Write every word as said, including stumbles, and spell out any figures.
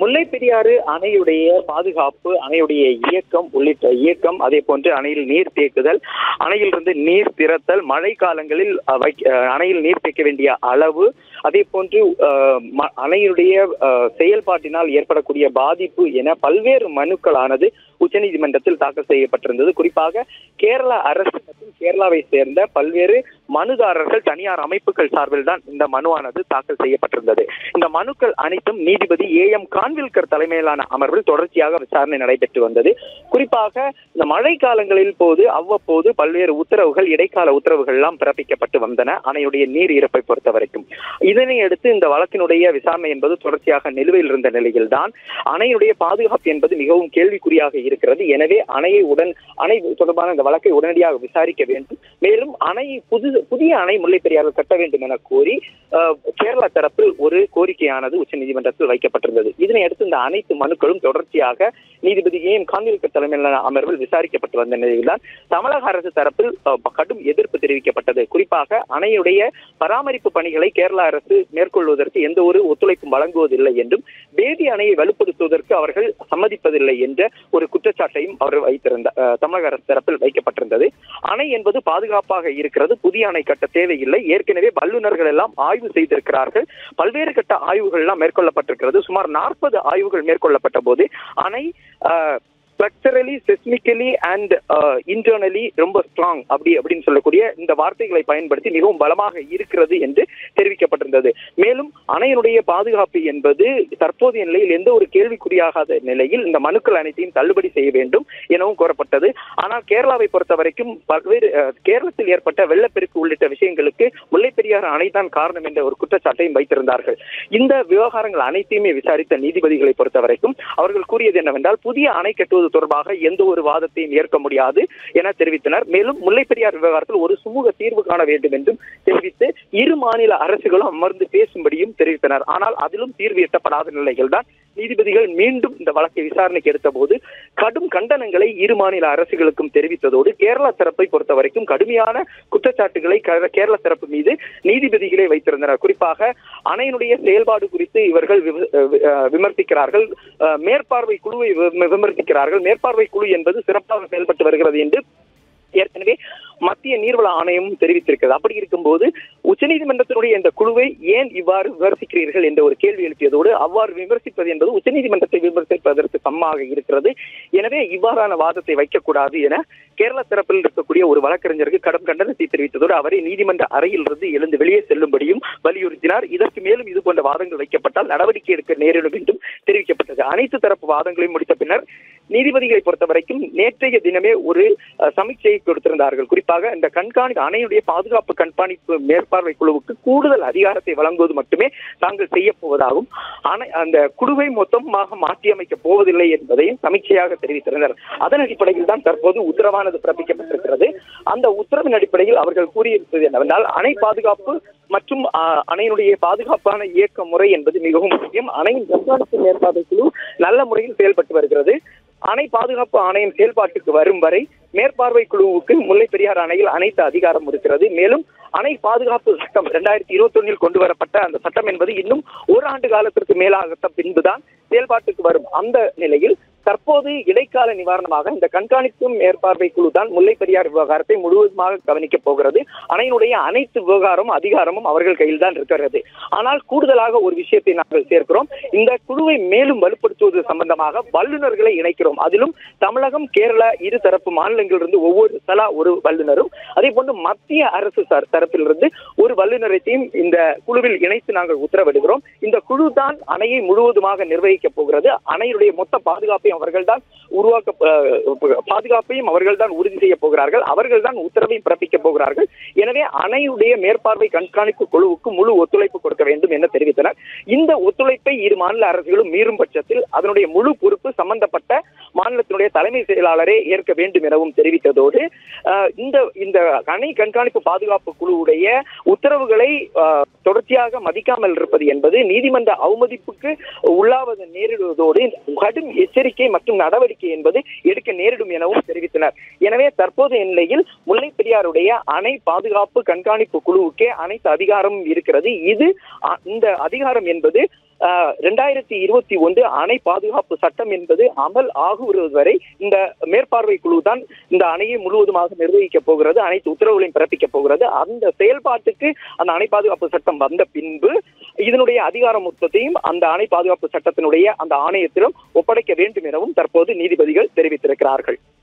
முல்லை பெரியாறு அணையுடைய பாதுகாப்பு, அணையுடைய இயக்கம் உள்ளிட்ட இயக்கம், அதே போன்று அணையில் நீர் தேக்குதல், அணையிலிருந்து நீர் திறத்தல், மழை காலங்களில் அணையில் நீர் தேக்க வேண்டிய அளவு, அதே போன்று அணையுடைய செயல்பாட்டினால் ஏற்படக்கூடிய பாதிப்பு என பல்வேறு மனுக்களானது உச்சநீதிமன்றத்தில் தாக்கல் செய்யப்பட்டிருந்தது. குறிப்பாக கேரள அரசு மற்றும் கேரளாவை சேர்ந்த பல்வேறு மனுதாரர்கள், தனியார் அமைப்புகள் சார்பில் தான் இந்த மனுவானது தாக்கல் செய்யப்பட்டிருந்தது. இந்த மனுக்கள் அனைத்தும் நீதிபதி ஏ எம் கான்வில்கர் தலைமையிலான அமர்வில் தொடர்ச்சியாக விசாரணை நடைபெற்று வந்தது. குறிப்பாக இந்த மழை காலங்களில் போது அவ்வப்போது பல்வேறு உத்தரவுகள், இடைக்கால உத்தரவுகள் எல்லாம் பிறப்பிக்கப்பட்டு வந்தன அணையுடைய நீர் இருப்பை பொறுத்த வரைக்கும். இதனை அடுத்து இந்த வழக்கினுடைய விசாரணை என்பது தொடர்ச்சியாக நிலுவையில் இருந்த நிலையில் தான் அணையுடைய பாதுகாப்பு என்பது மிகவும் கேள்விக்குறியாக இருக்கிறது. எனவே அணையை உடன் அணை தொடர்பான இந்த வழக்கை உடனடியாக விசாரிக்க வேண்டும். மேலும் அணை புது புதிய அணை முல்லை பெரியாறு கட்ட வேண்டும் என கோரி கேரளா தரப்பில் ஒரு கோரிக்கையானது உச்சநீதிமன்றத்தில் வைக்கப்பட்டிருந்தது. இதனை அடுத்து இந்த அனைத்து மனுக்களும் தொடர்ச்சியாக நீதிபதி ஏ எம் கான்வில்கர் தலைமையிலான அமர்வில் விசாரிக்கப்பட்டு வந்த நிலையில்தான் தமிழக அரசு தரப்பில் கடும் எதிர்ப்பு தெரிவிக்கப்பட்டது. குறிப்பாக அணையுடைய பராமரிப்பு பணிகளை கேரள அரசு மேற்கொள்வதற்கு எந்த ஒரு ஒத்துழைப்பும் வழங்குவதில்லை என்றும், பேதி அணையை வலுப்படுத்துவதற்கு அவர்கள் சம்மதிப்பதில்லை என்ற ஒரு குற்றச்சாட்டையும் அவர் வைத்திருந்த தமிழக அரசு தரப்பில் வைக்கப்பட்டிருந்தது. அணை என்பது பாதுகாப்பாக இருக்கிறது, புதிய அணை கட்ட தேவையில்லை, ஏற்கனவே வல்லுநர்கள் எல்லாம் ஆய்வு செய்திருக்கிறார்கள், பல்வேறு கட்ட ஆய்வுகள் எல்லாம் மேற்கொள்ளப்பட்டிருக்கிறது. சுமார் நாற்பது ஆய்வுகள் மேற்கொள்ளப்பட்ட போது அணை ஸ்ட்ரக்சரலி, செஸ்மிக்கலி அண்ட் இன்டர்னலி ரொம்ப ஸ்ட்ராங் அப்படி அப்படின்னு சொல்லக்கூடிய இந்த வார்த்தைகளை பயன்படுத்தி மிகவும் பலமாக இருக்கிறது என்று தெரிவிக்கப்பட்டிருந்தது. மேலும் அணையினுடைய பாதுகாப்பு என்பது தற்போதைய நிலையில் எந்த ஒரு கேள்விக்குறியாகாத நிலையில் இந்த மனுக்கள் அனைத்தையும் தள்ளுபடி செய்ய வேண்டும் எனவும் கோரப்பட்டது. ஆனால் கேரளாவை பொறுத்த வரைக்கும் பல்வேறு கேரளத்தில் ஏற்பட்ட வெள்ளப்பெருக்கு உள்ளிட்ட விஷயங்களுக்கு முல்லை பெரியாறு அணைதான் காரணம் என்ற ஒரு குற்றச்சாட்டையும் வைத்திருந்தார்கள். இந்த விவகாரங்கள் அனைத்தையுமே விசாரித்த நீதிபதிகளை பொறுத்த வரைக்கும் அவர்கள் கூறியது என்னவென்றால், புதிய அணை கட்டுவது தொடர்பாக எந்த ஒரு வாதத்தையும் ஏற்க முடியாது என தெரிவித்தனர். மேலும் முல்லை பெரியார் விவகாரத்தில் ஒரு சுமூக தீர்வு காண வேண்டும் என்றும் தெரிவித்து இரு மாநில அரசுகளும் அமர்ந்து பேசும்படியும் தெரிவித்தனர். ஆனால் அதிலும் தீர்வு எட்டப்படாத நிலையில் தான் நீதிபதிகள் மீண்டும் இந்த வழக்கை விசாரணைக்கு எடுத்த போது கடும் கண்டனங்களை இரு மாநில அரசுகளுக்கும் தெரிவித்ததோடு கேரளா தரப்பை பொறுத்த வரைக்கும் கடுமையான குற்றச்சாட்டுகளை கேரள தரப்பு மீது நீதிபதிகளே வைத்திருந்தனர். குறிப்பாக அணையினுடைய செயல்பாடு குறித்து இவர்கள் விமர்சிக்கிறார்கள், மேற்பார்வை குழுவை விமர்சிக்கிறார்கள். மேற்பார்வை குழு என்பது சிறப்பாக செயல்பட்டு வருகிறது என்று ஏற்கனவே மத்திய நீர்வள ஆணையமும் தெரிவித்திருக்கிறது. அப்படி இருக்கும்போது உச்சநீதிமன்றத்தினுடைய இந்த குழுவை ஏன் இவ்வாறு விமர்சிக்கிறீர்கள் என்ற ஒரு கேள்வி எழுப்பியதோடு அவ்வாறு விமர்சிப்பது என்பது உச்சநீதிமன்றத்தை விமர்சிப்பதற்கு சமமாக இருக்கிறது. எனவே இவ்வாறான வாதத்தை வைக்கக்கூடாது என கேரள தரப்பில் இருக்கக்கூடிய ஒரு வழக்கறிஞருக்கு கடும் கண்டனத்தை தெரிவித்ததோடு அவரை நீதிமன்ற அறையில் இருந்து எழுந்து வெளியே செல்லும்படியும் வலியுறுத்தினார். இதற்கு மேலும் இது போன்ற வாதங்கள் வைக்கப்பட்டால் நடவடிக்கை எடுக்க நேரிடும் என்றும் தெரிவிக்கப்பட்டது. அனைத்து தரப்பு வாதங்களையும் முடித்த பின்னர் நீதிபதிகளை பொறுத்த வரைக்கும் நேற்றைய தினமே ஒரு சமீட்சையை கொடுத்திருந்தார்கள். குறிப்பாக இந்த கண்காணிப்பு அணையுடைய பாதுகாப்பு கண்காணிப்பு மேற்பார்வை குழுவுக்கு கூடுதல் அதிகாரத்தை வழங்குவது மட்டுமே தாங்கள் செய்ய போவதாகவும் அணை அந்த குழுவை மொத்தமாக மாற்றியமைக்கப் போவதில்லை என்பதையும் சமீட்சையாக தெரிவித்திருந்தனர். அதன் அடிப்படையில் தான் தற்போது உத்தரவானது பிறப்பிக்கப்பட்டிருக்கிறது. அந்த உத்தரவின் அடிப்படையில் அவர்கள் கூறியிருப்பது என்னவென்றால், அணை பாதுகாப்பு மற்றும் அணையினுடைய பாதுகாப்பான இயக்க முறை என்பது மிகவும் முக்கியம். அணையின் கண்காணிப்பு மேற்பார்வை குழு நல்ல முறையில் செயல்பட்டு வருகிறது. அணை பாதுகாப்பு ஆணையம் செயல்பாட்டுக்கு வரும் வரை மேற்பார்வை குழுவுக்கு முல்லை பெரியாறு அணையில் அனைத்து அதிகாரம் இருக்கிறது. மேலும் அணை பாதுகாப்பு சட்டம் இரண்டாயிரத்தி இருபத்தி ஒன்னில் கொண்டு வரப்பட்ட அந்த சட்டம் என்பது இன்னும் ஓராண்டு காலத்திற்கு மேலாக பின்புதான் செயல்பாட்டுக்கு வரும். அந்த நிலையில் தற்போது இடைக்கால நிவாரணமாக இந்த கண்காணிப்பு மேற்பார்வை குழு தான் முல்லை பெரியார் விவகாரத்தை முழுவதுமாக கவனிக்கப் போகிறது. அணையினுடைய அனைத்து விவகாரமும் அதிகாரமும் அவர்கள் கையில் தான் இருக்கிறது. ஆனால் கூடுதலாக ஒரு விஷயத்தை நாங்கள் சேர்க்கிறோம். இந்த குழுவை மேலும் வலுப்படுத்துவது சம்பந்தமாக வல்லுநர்களை இணைக்கிறோம். அதிலும் தமிழகம், கேரளா இரு தரப்பு மாநிலங்களிலிருந்து ஒவ்வொரு தலா ஒரு வல்லுநரும், அதே போன்று மத்திய அரசு தரப்பிலிருந்து ஒரு வல்லுநரையும் இந்த குழுவில் இணைத்து நாங்கள் உத்தரவிடுகிறோம். இந்த குழு தான் அணையை முழுவதுமாக நிர்வகிக்கப் போகிறது. அணையுடைய மொத்த பாதுகாப்பை அவர்கள் தான் உருவாக்க பாதுகாப்பையும் அவர்கள் தான் உறுதி செய்ய போகிறார்கள். அவர்கள் தான் உத்தரவையும் பிறப்பிக்க போகிறார்கள். எனவே அணையுடைய மேற்பார்வை கண்காணிப்பு குழுவுக்கு முழு ஒத்துழைப்பு கொடுக்க வேண்டும் என தெரிவித்தனர். இந்த ஒத்துழைப்பை இரு மாநில அரசுகளும் மீறும் பட்சத்தில் அதனுடைய முழு பொறுப்பு சம்பந்தப்பட்ட மாநிலத்தினுடைய தலைமை செயலாளரே ஏற்க வேண்டும் எனவும் தெரிவித்ததோடு இந்த இந்த அணை கண்காணிப்பு பாதுகாப்பு குழுவுடைய உத்தரவுகளை தொடர்ச்சியாக மதிக்காமல் இருப்பது என்பது நீதிமன்ற அவமதிப்புக்கு உள்ளாவது நேரிடுவதோடு கடும் எச்சரிக்கை மற்றும் நடவடிக்கை என்பது எடுக்க நேரிடும் எனவும் தெரிவித்தனர். எனவே தற்போதைய நிலையில் முல்லை பெரியாருடைய அணை பாதுகாப்பு கண்காணிப்பு குழுவுக்கே அனைத்து அதிகாரமும் இருக்கிறது. இது இந்த அதிகாரம் என்பது இரண்டாயிரத்தி இருபத்தி ஒன்று அணை பாதுகாப்பு சட்டம் என்பது அமல் ஆகுவது வரை இந்த மேற்பார்வை குழு தான் இந்த அணையை முழுவதுமாக நிர்வகிக்க போகிறது, அனைத்து உத்தரவுகளையும் பிறப்பிக்க போகிறது. அந்த செயல்பாட்டுக்கு அந்த அணை பாதுகாப்பு சட்டம் வந்த பின்பு இதனுடைய அதிகார மொத்தத்தையும் அந்த அணை பாதுகாப்பு சட்டத்தினுடைய அந்த ஆணையத்திலும் ஒப்படைக்க வேண்டும் எனவும் தற்போது நீதிபதிகள் தெரிவித்திருக்கிறார்கள்.